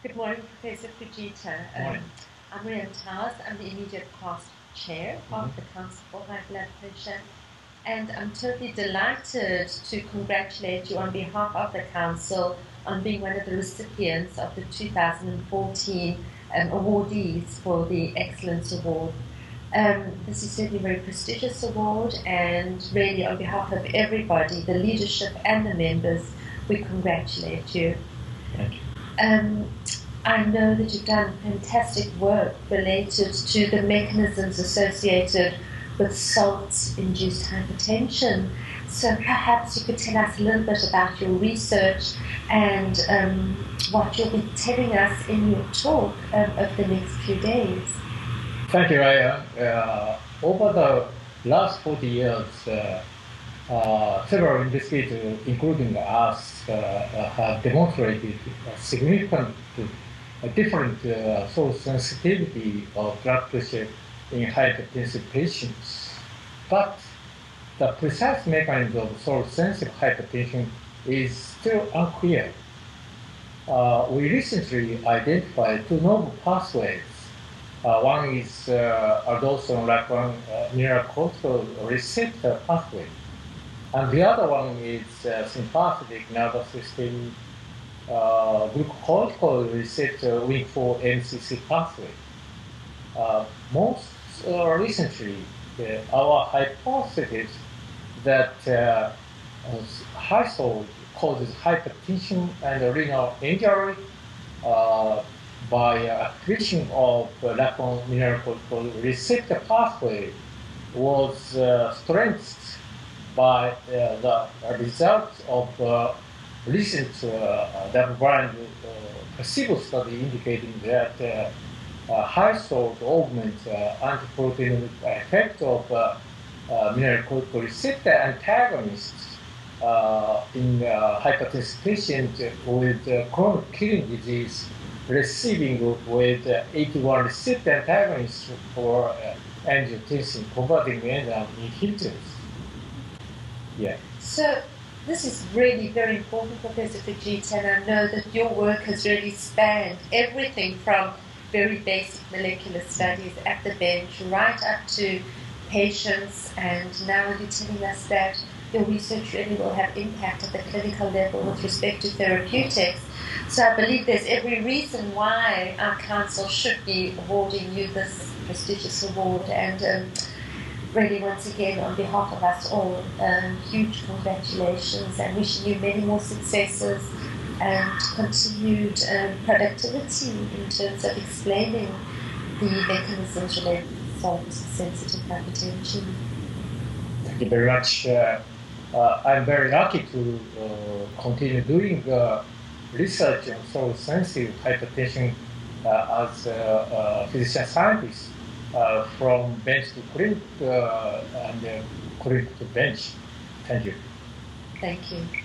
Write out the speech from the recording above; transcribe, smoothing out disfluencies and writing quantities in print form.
Good morning, Professor Fujita. Morning. I'm Rhian Touyz. I'm the immediate past chair of the Council for High Blood Pressure, and I'm totally delighted to congratulate you on behalf of the Council on being one of the recipients of the 2014 awardees for the Excellence Award. This is certainly a very prestigious award, and really on behalf of everybody, the leadership and the members, we congratulate you. Thank you. I know that you've done fantastic work related to the mechanisms associated with salt-induced hypertension. So perhaps you could tell us a little bit about your research and what you'll be telling us in your talk over the next few days. Thank you, Ryan. Over the last 40 years, several investigators, including us, have demonstrated a significant different source sensitivity of blood pressure in hypertensive patients. But the precise mechanism of source-sensitive hypertension is still unclear. We recently identified two novel pathways. One is aldosterone-like-1 mineralocorticoid receptor pathway, and the other one is sympathetic nervous system glucocorticoid receptor Wnt4 MCC pathway. Most recently, our hypothesis that high salt causes hypertension and renal injury by activation of LAC1 mineralocorticoid receptor pathway was strengthened by the results of recent double-blind placebo study indicating that high salt augments antiprotein effect of mineralocorticoid receptor antagonists in hypertensive patients with chronic kidney disease receiving with 81 receptor antagonists for angiotensin converting enzyme inhibitors. Yeah. So this is really very important, Professor Fujita, and I know that your work has really spanned everything from very basic molecular studies at the bench right up to patients, and now you're telling us that your research really will have impact at the clinical level with respect to therapeutics. So I believe there's every reason why our council should be awarding you this prestigious award, and really, once again, on behalf of us all, huge congratulations and wishing you many more successes and continued productivity in terms of explaining the mechanisms related to salt-sensitive hypertension. Thank you very much. I'm very lucky to continue doing research on salt-sensitive hypertension as a physician scientist. From bench to clinic and clinic to bench. Thank you. Thank you.